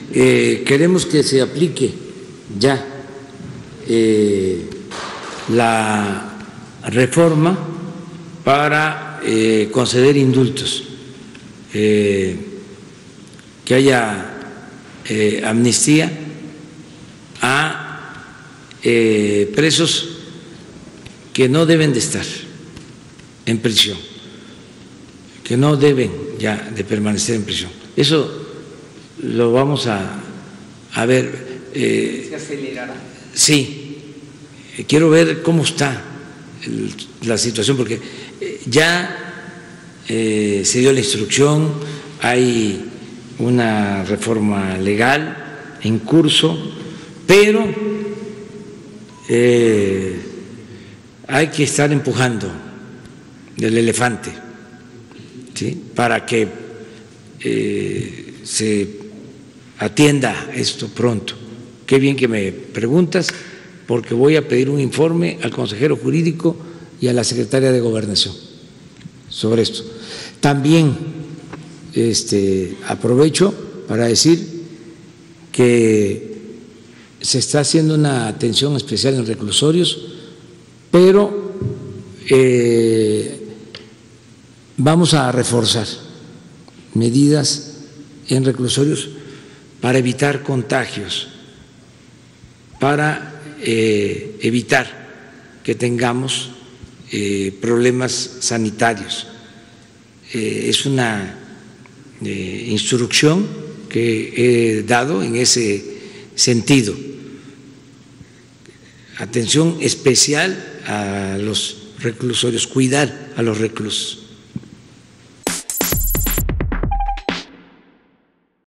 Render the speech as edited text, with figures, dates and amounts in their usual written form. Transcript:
queremos que se aplique ya la reforma para conceder indultos, que haya amnistía a presos que no deben de estar en prisión, que no deben ya de permanecer en prisión. Eso lo vamos a ver. ¿Se acelerará? Sí, quiero ver cómo está la situación, porque ya se dio la instrucción, hay una reforma legal en curso, pero hay que estar empujando el elefante, ¿sí?, para que se atienda esto pronto. Qué bien que me preguntas, porque voy a pedir un informe al consejero jurídico y a la secretaria de Gobernación sobre esto. También aprovecho para decir que se está haciendo una atención especial en reclusorios, pero vamos a reforzar medidas en reclusorios para evitar contagios, para evitar que tengamos problemas sanitarios. Es una instrucción que he dado en ese sentido. Atención especial a los reclusorios, cuidar a los reclusos.